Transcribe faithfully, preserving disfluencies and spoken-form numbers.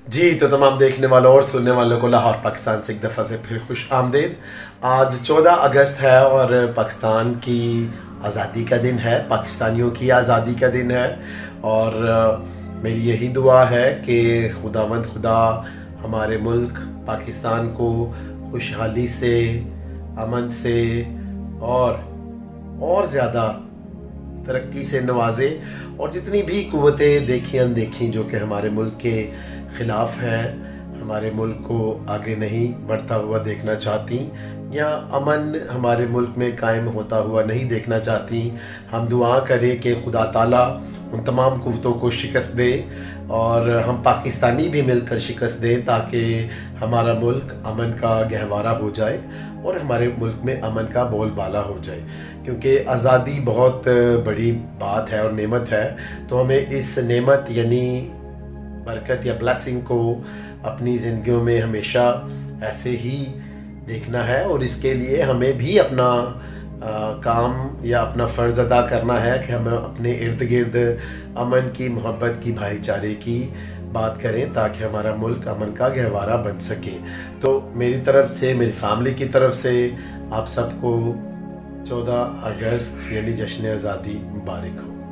जी तो तमाम देखने वालों और सुनने वालों को लाहौर पाकिस्तान से एक दफ़ा से फिर खुश आमदेद। आज चौदह अगस्त है और पाकिस्तान की आज़ादी का दिन है, पाकिस्तानियों की आज़ादी का दिन है। और मेरी यही दुआ है कि खुदावंद खुदा हमारे मुल्क पाकिस्तान को खुशहाली से, अमन से और और ज़्यादा तरक्की से नवाजे। और जितनी भी कुव्वतें देखी अनदेखी जो कि हमारे मुल्क के ख़िलाफ़ हैं, हमारे मुल्क को आगे नहीं बढ़ता हुआ देखना चाहती या अमन हमारे मुल्क में कायम होता हुआ नहीं देखना चाहती, हम दुआ करें कि खुदा ताला उन तमाम कुव्वतों को शिकस्त दे और हम पाकिस्तानी भी मिलकर शिकस्त दें ताकि हमारा मुल्क अमन का गहवारा हो जाए और हमारे मुल्क में अमन का बोलबाला हो जाए। क्योंकि आज़ादी बहुत बड़ी बात है और नेमत है, तो हमें इस नेमत यानी बरकत या ब्लेसिंग को अपनी ज़िंदगियों में हमेशा ऐसे ही देखना है। और इसके लिए हमें भी अपना आ, काम या अपना फ़र्ज़ अदा करना है कि हमें अपने इर्द गिर्द अमन की, मोहब्बत की, भाईचारे की बात करें ताकि हमारा मुल्क अमन का गहवारा बन सके। तो मेरी तरफ से, मेरी फैमिली की तरफ से आप सबको चौदह अगस्त यानी जश्न आज़ादी मुबारक हो।